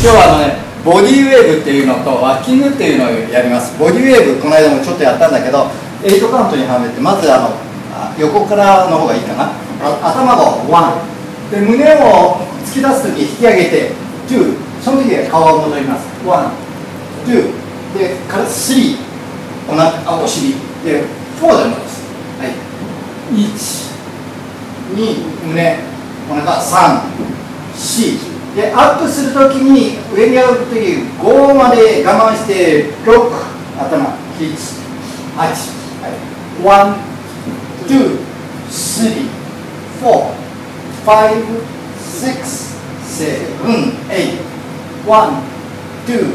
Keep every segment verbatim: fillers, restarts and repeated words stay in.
今日はあのね、ボディウェーブっていうのとワッキングっていうのをやります。ボディウェーブ、この間もちょっとやったんだけど、エイトカウントにはめて、まずあの横からの方がいいかな。あ頭がワンで、胸を突き出すとき引き上げてツー、その時は顔を戻ります。ワン、ツーで、からスリー、おなあお尻でフォーで戻す。はい、いち、に、胸、お腹、さん、しで、アップするときに上に上がるときごまで我慢してろく、頭、なな、はち、はい、いち、に、さん、よん、ご、ろく、なな、はち、なな、はち、いち、に、さん、よん、ご、ろく、なな、はち、なな、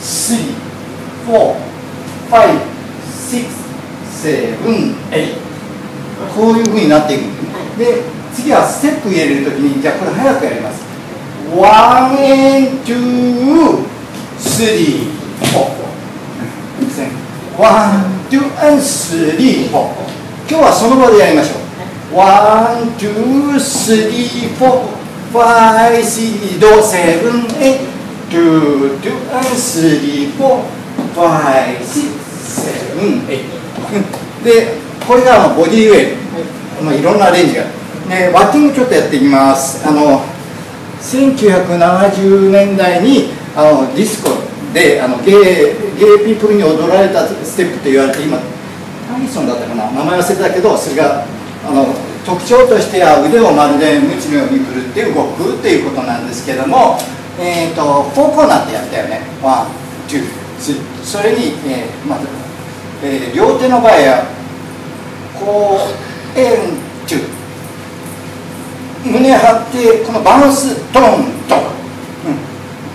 こういうふうになっていく。で、次はステップ入れるときに、じゃあこれ早くやります。ワン、ツー、スリー、フォー。ワン、ツー、スリー、フォー。今日はその場でやりましょう。ワン、ツー、スリー、フォー、ファイブ、シックス、セブン、エイト、ツー、ツー、スリー、フォー、ファイブ、シックス、セブン、エイト。で、これがボディウェイブ。まあいろんなレンジがある。ね、ワッキングちょっとやっていきます。あのせんきゅうひゃくななじゅうねんだいにあのディスコであのゲイ、ゲイピープルに踊られたステップと言われて、今タイソンだったかな、名前忘れたけど、それがあの特徴としては腕をまるでムチのように振るって動くっていうことなんですけども、えーとフォーコーナーってやったよね。ワン、ツー、スリー。それに、えーまず、えー、両手の場合はこうエンチュ胸張ってこのバランストントン、うん、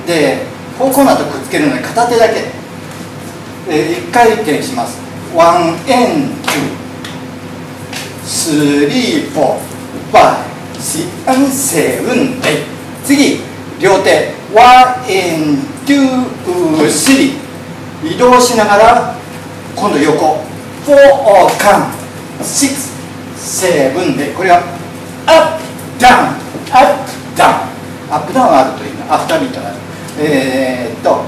でフォーコーナーとくっつけるのに片手だけでいっかい転します。ワンエンツースリーフォーファイブシックスセブンエイト。次両手ワンエンツースリー移動しながら今度横フォーカンシックスセブンで、これはアップダウン、アップダウン、アップダウンあるといいな、アフタービートがある。えー、っと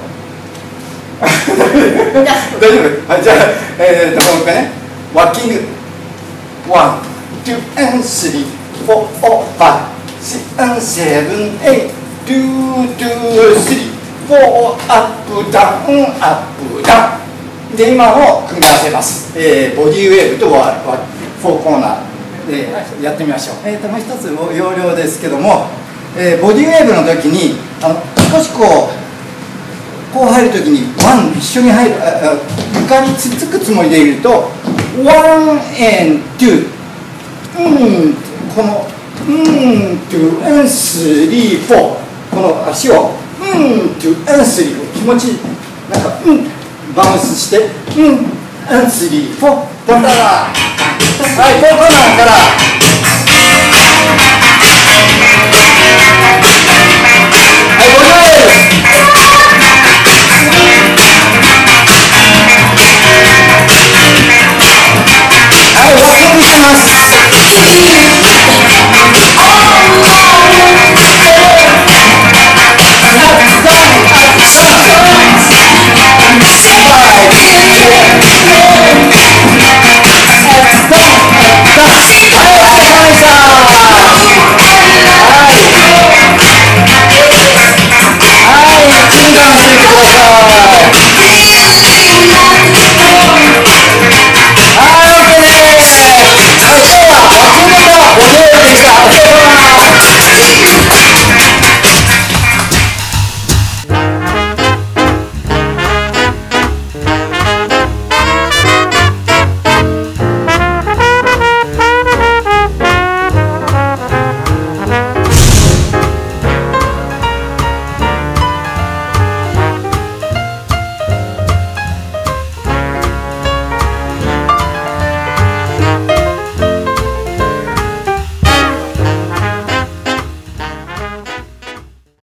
大丈夫、はい、じゃあ、えー、っともう一回ね、ワッキングワン、ツー、スリー、フォー、ファイブ、シックス、セブン、エイト、ツー、ツー、スリー、フォー、アップダウン、アップダウンで今の組み合わせます。えー、ボディウェーブとワフォーコーナーでやってみましょう。えー、ともう一つ要領ですけども、えー、ボディウェーブの時にあの少しこうこう入る時にワン一緒に入る、あ床につっつくつもりでいるとワンエンツー、うんこのうんツースリーフォー、この足をうんツースリーフォー、気持ちなんかうんバウンスしてうんスリーフォーだったら。はい、フォーコーナーからはい、ボディウェーブはい、ワッキングします。はい、